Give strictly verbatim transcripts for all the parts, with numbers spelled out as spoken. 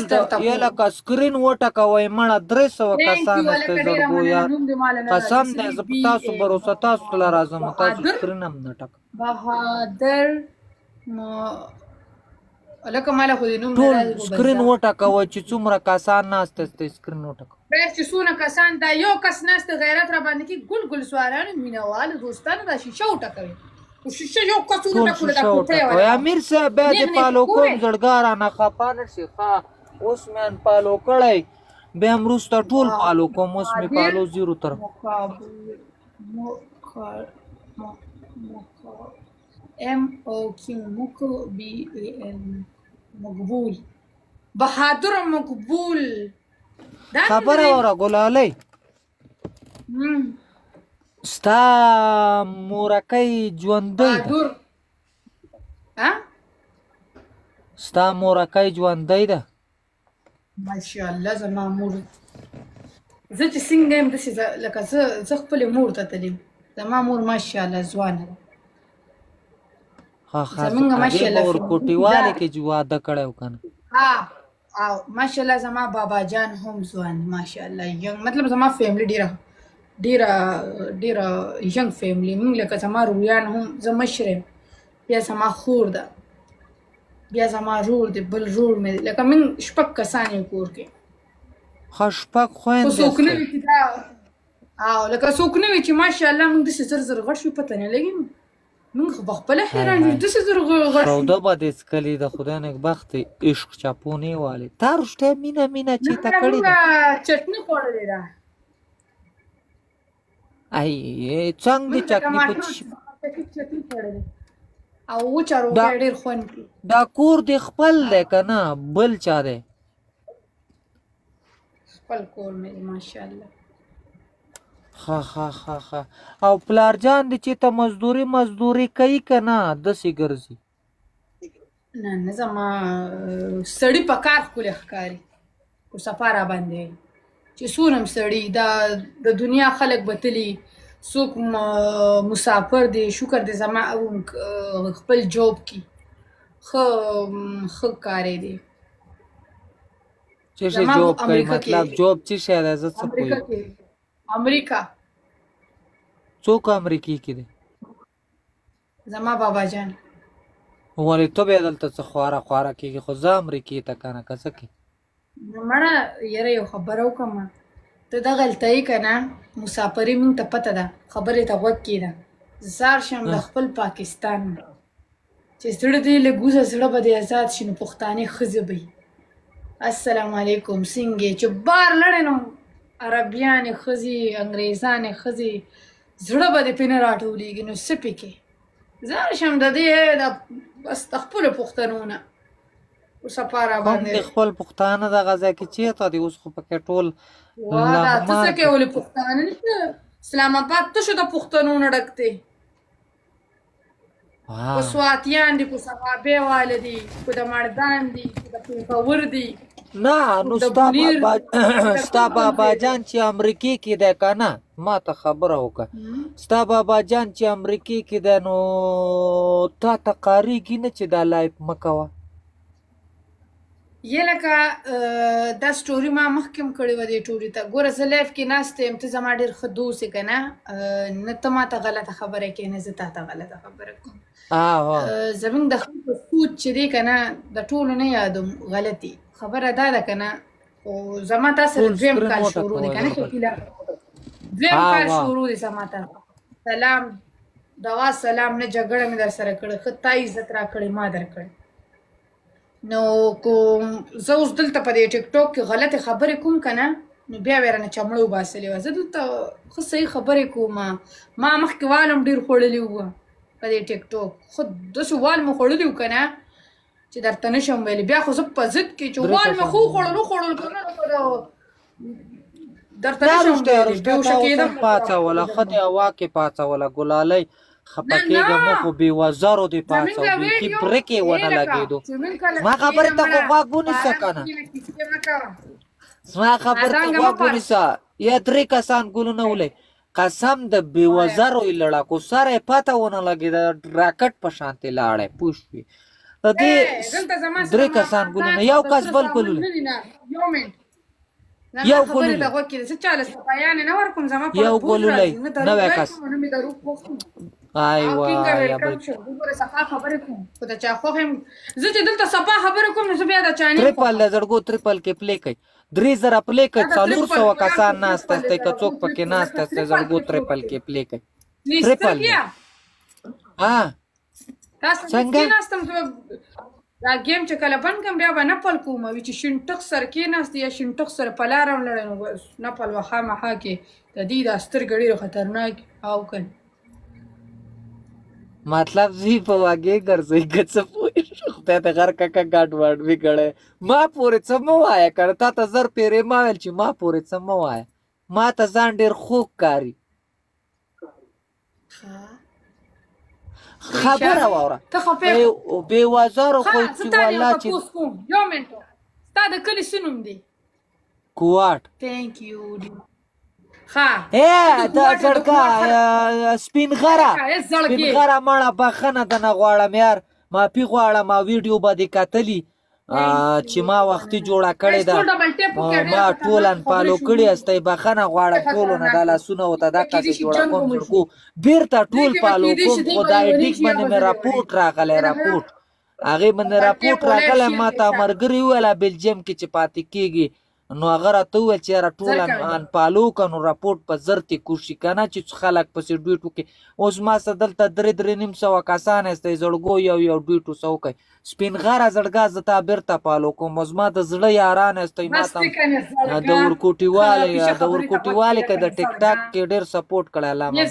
یا لکه سکرین وټکوئ مړه درې سوه کسان هسته زړګو یار قسم دی زه په تاسو بروسه تاسو ته له راځم تاسو سکرین هم نه ټک بهادر لکه مالا خو دې نوم ټول سکرین وټکوئ چې څومره کسان ناسته هسته سکرین وټکوئ بیا چې څونه کسان دا یو کس ناسته غیرت را باندې کې ګل ګل سوارانو مینهوالو دوستانو دا شیشه وټکوي شیشه یو کس وټکوله دا کوټه وای امیر صاحب بیا دې پالو کوم زړګارانه خفه نه شي ښه اوس مې پالو کړی بیا هم وروسته ټول پالو کوم اوس مې پالو زیرو تر ام او کیو مکو بی ال مقبول بهادر مقبول خبره وره ګلالۍ ستا مورکۍ ژوندۍ ده ستا مورکۍ ژوندۍ ده ماشاءالله زما مور زه چې څنګه یم داسې لکه زه زه خپلې مور ته تللې زما مور ماشاءالله ځوانه ده ها ها هغې به ورکوټیوالې کې چې واده کړی و که نه ها او ماشاءالله زما بابا جان هم ځوان ماشاءالله ینګ مطلب زما فیملی ډېره ډېره ډېره ینګ فیملی موږ لکه زما رویان هم زه مشر یم بیا زما خور ده بیا زما رور دی بل رور مې دی لکه موږ شپږ کسان یو کور کې ښه شپږ خویندې څوک نه وي چې دا او لکه څوک نه وي چې ماشاءالله موږ داسې زر زر غټ شو پته نه لګي موږ خو پخپله حیران یو داسې زر غټ شو سوده به دې څکلي د خدای نېکبخت عشق چپونې والې تا رښتیا مینه مینه چېرته کړې ده چټني خوړلې ده ای څنګه دې چټني په چټني خوړلې او وچه روټۍ ډېر خوند کوي دا کور دې خپل دی که نه بل چا دی خپل کور مې دی ماشاءالله ښه ښه ښه ښه او پلار جان دې چې ته مزدوري مزدوري کوي که نه داسې ګرځي نه نه زما سړي په کار ښکلی ښکاري خو صفا را باندې چې څونه هم سړي دا د دنیا خلک به تلي څوک مسافر دی شکر دی زما خپل جوب کې ښه ښه کاری دی څه شی جوب کوي مطلب جوب څه شی دی زه څه پوهېږم امریکا څوک امریکې کې دی زما بابا جان ولې ته بیا دلته څه خواره خواره کېږي خو زه امریکې ته که نه که څه کې مړه یاره یو خبره وکړم ته دا غلطه یې که نه مسافري موږ ته پته ده خبرې ته غوږ کېږده زه سهار شم د خپل پاکستان چې زړه دې له ګوزه زړه به دې ازاد شي نو پښتانې ښځې به وي السلام علیکم څنګه چې بار لړې نو عربیانې ښځې انګریزانې ښځې زړه به دې پرې نه راټولېږي نو څه پکې زه شم د دې د بس د خپلو پښتنو نه صفا را باندې کوم د خپل پښتانه دغه ځای کې چېرته دي اوس خو پکې ټول واده ته څه کوې ولې پښتانه نشته اسلام آباد ته شو د پښتنو نه ډک دی کو سواتیان دي کو صحابې واله دي کو د مردان دي کو د پېښور دي نه نو ستا بابا جان چې امریکې کې دی که نه ما ته خبره وکړه ستا بابا جان چې امریکې کې دی نو تا ته قارېږي نه چې دا لایف مه کوه یې لکه دا سټوري ما مخکې هم کړې وه دې ټوري ته ګوره زه لایف کې ناسته یم ته زما ډېر ښه دوست یې که نه نه ته ما ته غلطه خبره کوې نه زه تا ته غلطه خبره کوم زموږ د خلکو سوچ چې دی که نه د ټولو نه یادوم غلطي خبره دا ده که نه خو زما تا سره دویم کال شروع دی که نه شکیله دویم کال شروع دی زما ته سلام دوا سلام نه جګړه مې در سره کړې ښه تا عزت را کړې ما در کړې نو کوم زه اوس دلته په دې ټیک ټاک کې غلطې خبرې کوم که نه نو بیا مې رانه چمړه وباسلې وه زه دلته ښه صحیح خبرې کوم ما مخکې وال هم ډېر خوړلي وه په دې ټیک ټاک خو داسې وال مې خوړلي وو که نه چې درته نشم ویلی بیا خو زه په ضد کې چې وال مې خو وخوړل وخوړل که نه درته نشم ویلی بېهوشه کېدم پاڅوله ښه دې هوا کې پاڅوله ګلالۍ خپه کېږه مه خو بېوزرو دې پاڅو بیخي برکې ونه لګېدو زما خبرې ته خو غوږ ونیسه که نه زما خبرې ته غوږ ونیسه یا درې کسان ګلونه ولئ قسم د بېوزرو یې لړکو سره یې پته ونه لګېده راکټ په شانتې لاړی پوه شوې د دې دلته زما درې کسان ګلونه یو کس بل ګلونه یو منټ یو خبرې ګلولی ته غوږ کېږده څه چاله صفایانې نه ورکوم زما په یو بوز ګلولی راځي نه نوی دروغ کس وایم نه مې دروغ پوښتم ایوه ټینګه یا ویلکم به شو وګوره صفا خبرې کوم خو د چا خوښ یم زه چې دلته صفا خبرې کوم نو زه بیا د چا نه یم ټریپل د زړګو ټریپل کې پلی کوي درې زره پلی کوي دا د څلور ټریپل سوه پلان کسان په ناست ټریپل دی که د څوک زړګو پکې ټریپل ناست لکه دی ټریپل زړګو کې ټریپل څوک کې پلی کوي دی ټریپل دی سترګیا ها تاسو څنګه؟ کېناستم دا گیم چې کله بند کړم بیا به نپل کوم وي چې شینټک سره کېناست یا شینټک سره په لاره ولاړی نو بس نپل به خامخا کې د دې دا سترګې ډېرې خطرناک او که مطلب زی په واګې ګرځئ که څه پوه خدای ته غر ککه ګډ وډ وګړی ما پورې څه مه وایه کنه تا ته زر پیرې ما ویل چې ما پورې څه مه وایه ما ته ځان ډېر خوږ کاري خبره واوره ته خفه بې وزرو خو ها چې زه تا دې والله یو چې تپوس کوم یو منټ ستا د کلي څه نوم دی کوواټ تhank you ها ای دا زړګه سپین غره ای زړګې. سپین غره مړه بخښنه درنه غواړم یار معافي غواړم ما ویډیو به دې کتلي چې ما وختي جوړه کړې ده ما ټول انفالو کړي استئ بخښنه غواړم ټولو نه دا لاسونه ورته دقسې جوړه کوم زړګو بیرته ټول فالو کوم خو د ایډیټ باندې مې راپورټ راغلی راپورټ هغې باندې راپورټ راغلی ما ته ملګري وویله بلجیم کې چې پاتې کېږي نو هغه راته وویل چې یاره ټول انفالو که نو راپورټ په زر تې کوشي که نه چې خلک پسې ډویټ وکړي اوس ما سره دلته درې درې نیم سوه کسان استئ زړګو یو یو ډویټ وسه وکړئ سپین غره زړګه زه تا بیرته فالو کوم اوس ما د زړه یاران استئ ما ته د ورکوټي والی د ورکوټي والی که د ټیک ټاک کې ډېر سپورټ کړی علامه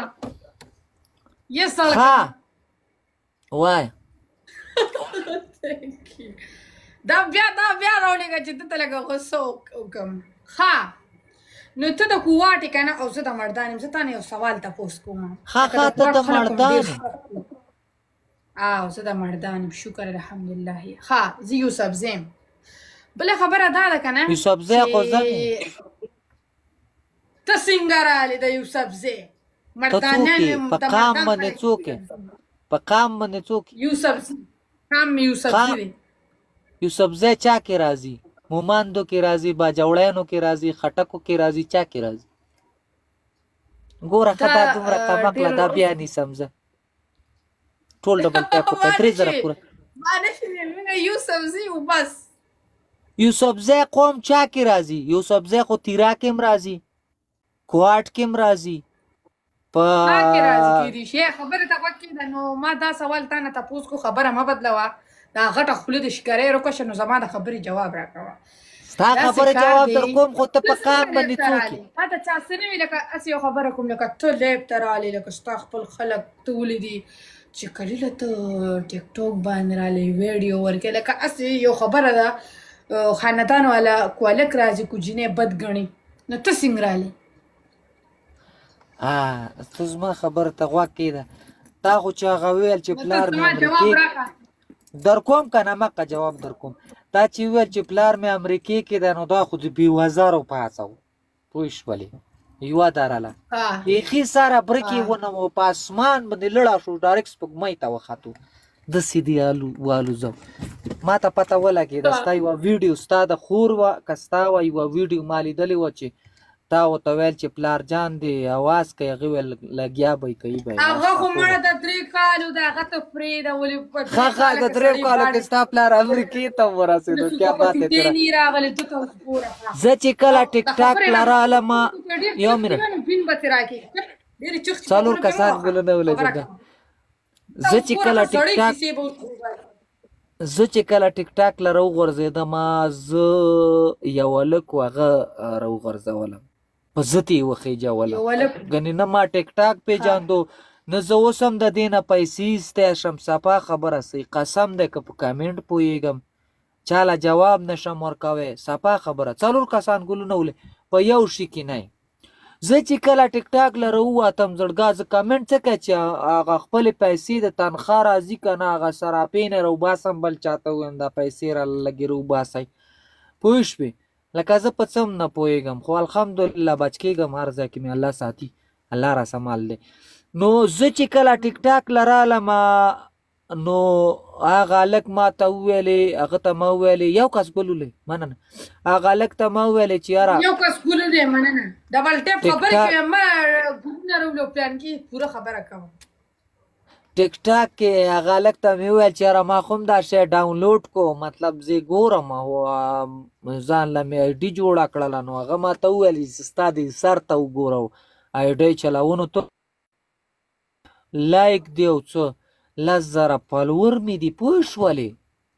بابا ها وایه دا بیا دا بیا راولېږه چې دته لږه غوسه وکړم ښه نو ته د کوواټې که نه او زه د مردان یم زه تا نه یو سوال تپوس کوم ښه ښه ته د مردان او زه د مردان یم شکر الحمدلله ښه زه یوسفزی یم بله خبره دا ده که نه یوسفزی خو زه ته څنګه راغلې د یوسفزی ته څوک یې په قام باندې څوک یې په قام باندې څوک یې یوسفزی قام مې یوسفزی دی یوسفزی چا کې راځي موماندو کې راځي باجوړیانو کې راځي خټکو کې راځي چا کې راځي ګوره ښه دا دومره کمقله دا بیا نیسم زه ټول ډبل ټاپ وکړه درې زره پوره یوسفزی و بس یوسفزی قوم چا کې راځي یوسفزی خو تیرا کې هم راځي کوهاټ کې هم راځي په خبره ته غوږ کېږده نو ما دا سوال تا نه تپوس کو خبره مه بدلوه دا غټه خوله د شکارۍ راکشه نو زما د خبرې جواب راکوه ستا خبرې جواب در کوم خو ته په قام باندې څوک یې تا ته چا څه نه وي لکه هسې یو خبره کوم لکه ته لیب ته رالې لکه ستا خپل خلک ته ولیدي چې کلیله ته ټیک ټاک باندې رالې ویډیو ورکوې لکه هسې یو خبره ده خاندان والا کولک راځي کوجینې بد ګڼي نو ته څنګه رالې ته زما خبره ته غوږ کېږده تا خو چې هغه وویل چې پلار مې امریکې در کوم که نه مقه جواب در کوم دا چې وویل چې پلار مې امریکې کې ده نو دا خو د بېوزرو په هڅه و پوه شولې یوه درله بیخي سره برکې ونمو په اسمان باندې لړه شو ډایرکټ سپوږمۍ ته وختو داسې دې والوزو ما ته پته ولګېده ستا یوه ویډیو ستا د خور وه که ستا وه یوه ویډیو ما لیدلې وه چې تا ورته ویل چې پلار جان دی اواز کوي هغې ویل لګیا به یې کوي به هغه خو مړه د درې کالو د هغه ته پرېږده ولې ښه ښه د درېو کالو کې ستا پلار امریکې ته ورسېدو کیا بات دی راغلی ته ته وګوره زه چې کله ټیک ټاک لرالم یو منټ څلور کسان ګلونه ولګېده زه چې کله ټیک ټاک زه چې کله ټیک ټاک له راوغورځېدم زه یو هلک و هغه راوغورځولم په زه ته یې وخېجولم ګنې نه ما ټیک ټاک پېژاندو نه زه اوس هم د دې نه پیسې ایستی شم صفا خبره صحیح قسم دی که په کامنټ پوهېږم چاله جواب نشم ورکوی صفا خبره څلور کسان ګلونه ولې په یو شي کې نه زه چې کله ټیک ټاک له راووتم زړګا زه کامنټ څه کوه چې هغه خپلې پیسې د تنخوا راځي که نه هغه سراپې نه راوباسم بل چاته ووایم دا پیسې راله لږې راوباسئ پوه شوې لکه زه په څه هم نه پوهېږم خو الحمدلله بچ کېږم هر ځای کې مې الله ساتي الله را سمال دی نو زه چې کله ټیک ټاک له رالم نو هغه هلک ما ته وویلې هغه ته ما وویلې یو کس ګلولې مننه هغه هلک ته ما وویلې چې یاره یو کس ګلولې مننه ډبل ټیپ خبرې کوي ما ګروپونه راولو پلان کې پوره خبره کوم ټیک ټاک کې هغه هلک ته مې وویل چې یاره ما خو هم دا شی ډاونلوډ کو مطلب زه ګورم او ځان له مې آی ډي جوړه کړله نو هغه ما ته وویل چې ستا د سر ته وګوره آی ډي چلونو ته لایک دی او څه لس زره فالور مې دي پوه شولې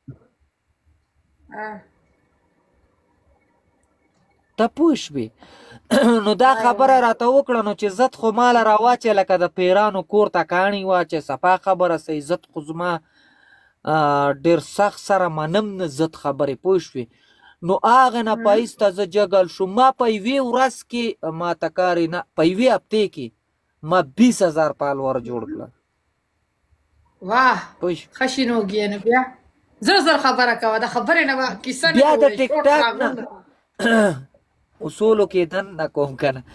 ته پوه شوې نو دا خبره راته وکړه نو چې عزت خو ماله راواچې لکه د پیرانو کور ته کاڼي واچې صفا خبره سه عزت خو زما ډېر سخت سره منم نه عزت خبرې پوه شوې نو هغې نه پایسته زه جګل شوم ما په یوې ورځ کې ما ته کارې نه په یوې هفتې کې ما بیس هزار فالور جوړ کړه واه ښه شینوګي نو بیا زر زر خبره کوه د خبرې نه به کیسه نه بیا د ټیک ټاک نه اصولو کې دننه کوم که نه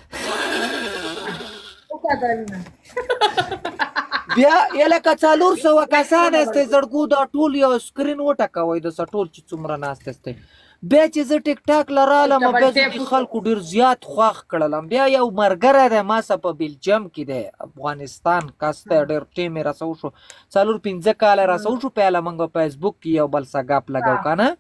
بیا یا لکه څلور سوه کسان هستئ زړګو دا ټول یو سکرین وټکوئ د ټول چې څومره ناست هستئ بیا چې زه ټیک ټاک له رالم بیا زه د خلکو ډېر زیات خوښ کړلم بیا یو ملګری دی ما سره په بلجیم کې دی افغانستان کس دی ډېر ټیم یې راسه وشو څلور پنځه کاله راسه وشو پیاله موږ په فیسبوک کې یو بل سره ګپ لګو که نه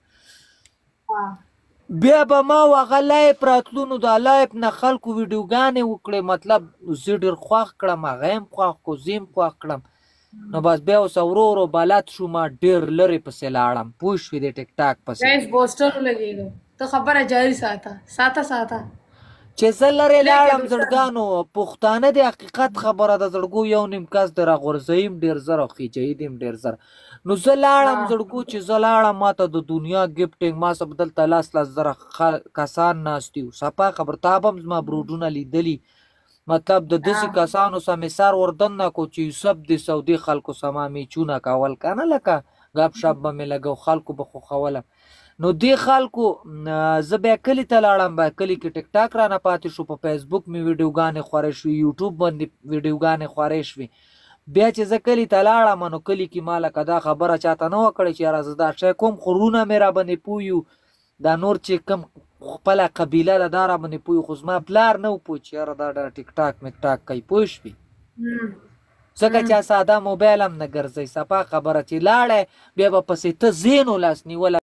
بیا به ما هغه لایف راتلو نو دا لایف نه خلکو ویډیوګانې وکړې مطلب زه ډېر خوښ کړم هغه یې هم خوښ کړو زه یې هم خوښ کړم نو بس بیا اوس ورو ورو بلد شو ما ډېر لرې پسې لاړم پوه شوې د ټیک ټاک پسې بوسټر ولګېږو ته خبره جاري ساته ساته ساته چې زه لرې لاړم زړګانو پښتانه د حقیقت خبره د زړګو یو نیم کس د راغورځوي هم ډېر زر او خیجوي دي هم ډېر زر نو زه لاړم زړګو چې زه لاړم ما ته د دنیا ګفټینګ ما سره به دلته لاس لاس زره کسان ناست یو صفا خبر تا به هم زما بروډونه لیدلي مطلب د داسې کسانو سره مې سر وردننه کو چې یوسف د سعودي خلکو سره ما میچونه کول که نه لکه ګپ شپ به مې لګو خلکو به خوښولم نو دې خلکو زه بیا کلي ته لاړم بیا کلي کې ټیک ټاک رانه پاتې شو په فیسبوک مې ویډیوګانې خورې شوې یوټیوب باندې ویډیوګانې خورې شوې بیا چې زه کلي ته لاړم نو کلي کې ما لکه دا خبره چاته نه وه کړې چې یاره زه دا شی کوم خو وروڼه مې راباندې پوه یو دا نور چې کوم خپله قبیله ده دا راباندې پوه خو زما پلار نه و پوه چې یاره دا ډېر ټیک ټاک میک ټاک کوي پوه شوې ځکه چې ساده موبایل هم نه ګرځئ صفا خبره چې لاړی بیا به پسې ته زینو لاس نیولی